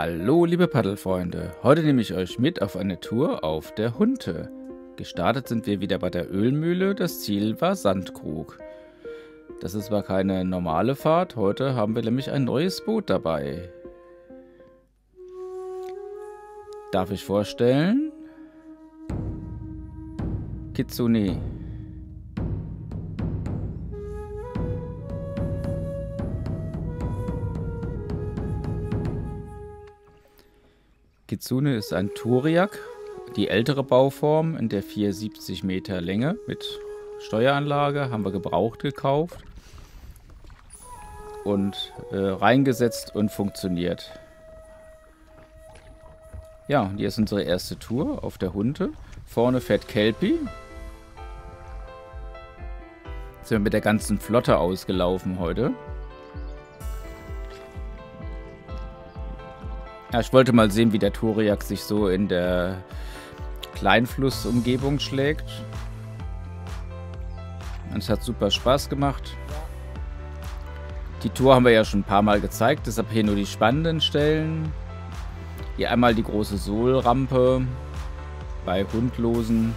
Hallo liebe Paddelfreunde, heute nehme ich euch mit auf eine Tour auf der Hunte. Gestartet sind wir wieder bei der Ölmühle, das Ziel war Sandkrug. Das ist zwar keine normale Fahrt, heute haben wir nämlich ein neues Boot dabei. Darf ich vorstellen? Kitsune. Kitsune ist ein Thoriak, die ältere Bauform in der 470 Meter Länge mit Steueranlage, haben wir gebraucht gekauft und reingesetzt und funktioniert. Ja, und hier ist unsere erste Tour auf der Hunte. Vorne fährt Kelpie. Jetzt sind wir mit der ganzen Flotte ausgelaufen heute. Ja, ich wollte mal sehen, wie der Thoriak sich so in der Kleinflussumgebung schlägt. Und es hat super Spaß gemacht. Die Tour haben wir ja schon ein paar Mal gezeigt, deshalb hier nur die spannenden Stellen. Hier einmal die große Sohlrampe bei Hundlosen.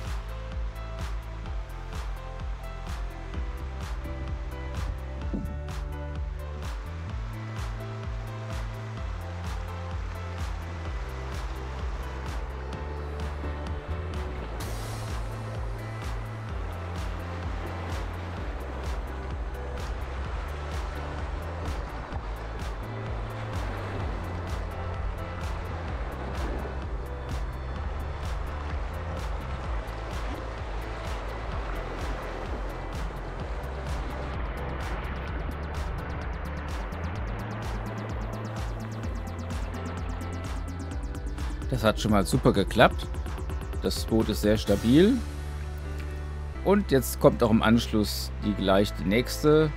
Das hat schon mal super geklappt. Das Boot ist sehr stabil. Und jetzt kommt auch im Anschluss gleich die nächste.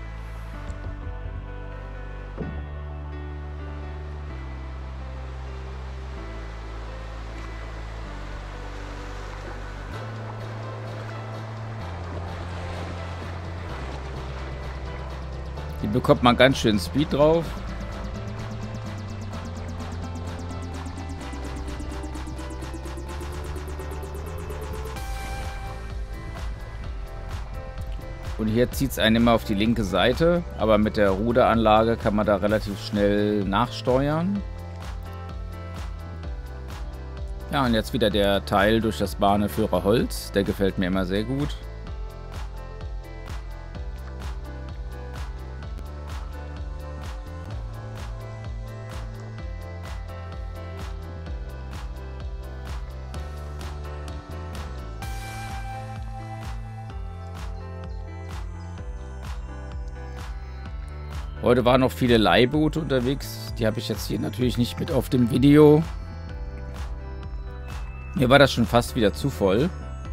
Die bekommt man ganz schön Speed drauf. Und hier zieht es einen immer auf die linke Seite, aber mit der Ruderanlage kann man da relativ schnell nachsteuern. Ja, und jetzt wieder der Teil durch das Bahneführer Holz, der gefällt mir immer sehr gut. Heute waren noch viele Leihboote unterwegs. Die habe ich jetzt hier natürlich nicht mit auf dem Video. Mir war das schon fast wieder zu voll.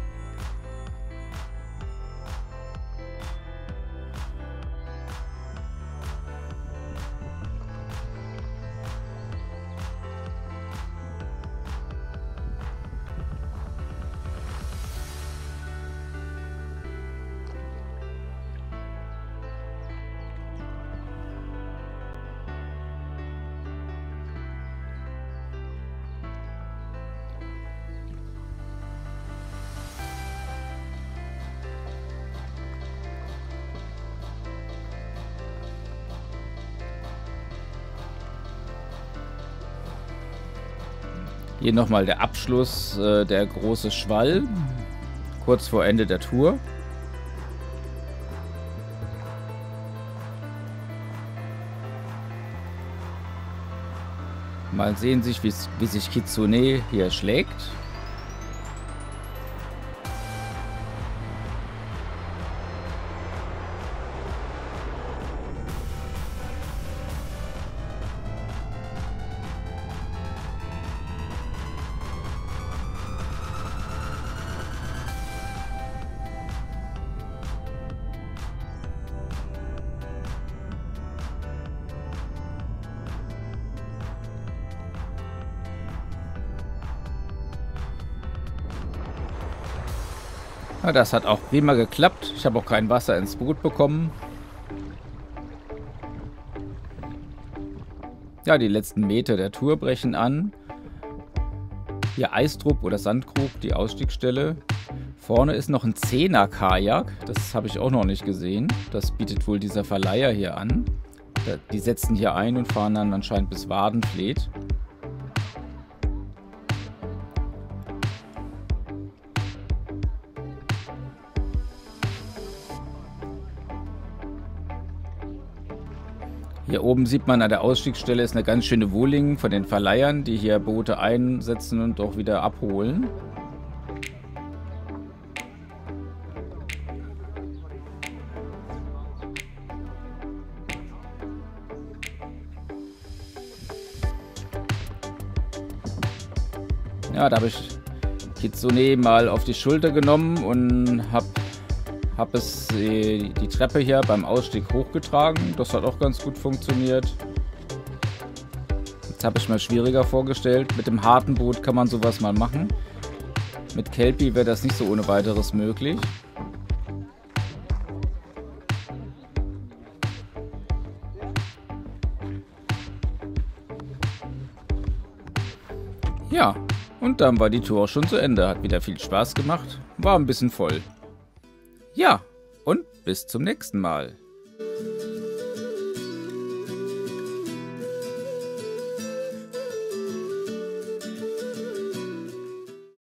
Hier nochmal der Abschluss, der große Schwall, kurz vor Ende der Tour. Mal sehen, wie sich Kitsune hier schlägt. Ja, das hat auch prima geklappt. Ich habe auch kein Wasser ins Boot bekommen. Ja, die letzten Meter der Tour brechen an. Hier Eistrup oder Sandkrug, die Ausstiegsstelle. Vorne ist noch ein 10er-Kajak. Das habe ich auch noch nicht gesehen. Das bietet wohl dieser Verleiher hier an. Die setzen hier ein und fahren dann anscheinend bis Wadenfleet. Hier oben sieht man, an der Ausstiegsstelle ist eine ganz schöne Wohling von den Verleihern, die hier Boote einsetzen und auch wieder abholen. Ja, da habe ich Kitsune mal auf die Schulter genommen und habe es die Treppe hier beim Ausstieg hochgetragen. Das hat auch ganz gut funktioniert. Jetzt habe ich mir schwieriger vorgestellt. Mit dem harten Boot kann man sowas mal machen. Mit Kelpie wäre das nicht so ohne weiteres möglich. Ja, und dann war die Tour schon zu Ende. Hat wieder viel Spaß gemacht. War ein bisschen voll. Ja, und bis zum nächsten Mal.